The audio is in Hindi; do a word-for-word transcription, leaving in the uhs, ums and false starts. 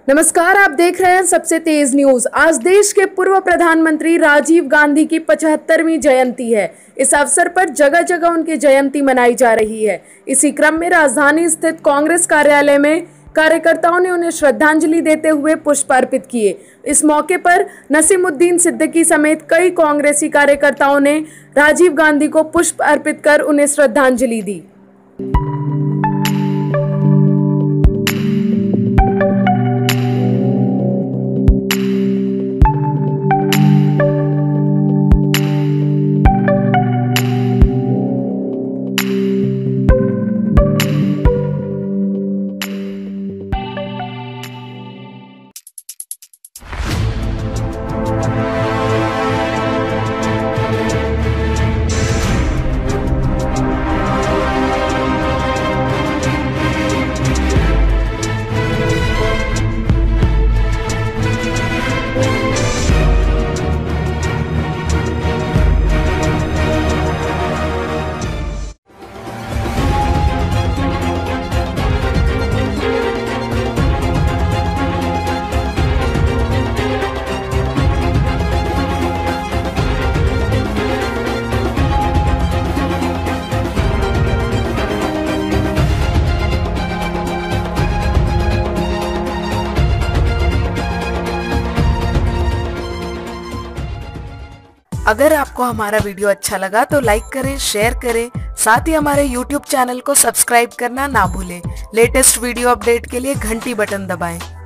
नमस्कार, आप देख रहे हैं सबसे तेज न्यूज। आज देश के पूर्व प्रधानमंत्री राजीव गांधी की पचहत्तरवीं जयंती है। इस अवसर पर जगह जगह उनकी जयंती मनाई जा रही है। इसी क्रम में राजधानी स्थित कांग्रेस कार्यालय में कार्यकर्ताओं ने उन्हें श्रद्धांजलि देते हुए पुष्प अर्पित किए। इस मौके पर नसीमुद्दीन सिद्दीकी समेत कई कांग्रेसी कार्यकर्ताओं ने राजीव गांधी को पुष्प अर्पित कर उन्हें श्रद्धांजलि दी। अगर आपको हमारा वीडियो अच्छा लगा तो लाइक करें, शेयर करें, साथ ही हमारे यूट्यूब चैनल को सब्सक्राइब करना ना भूलें। लेटेस्ट वीडियो अपडेट के लिए घंटी बटन दबाएं।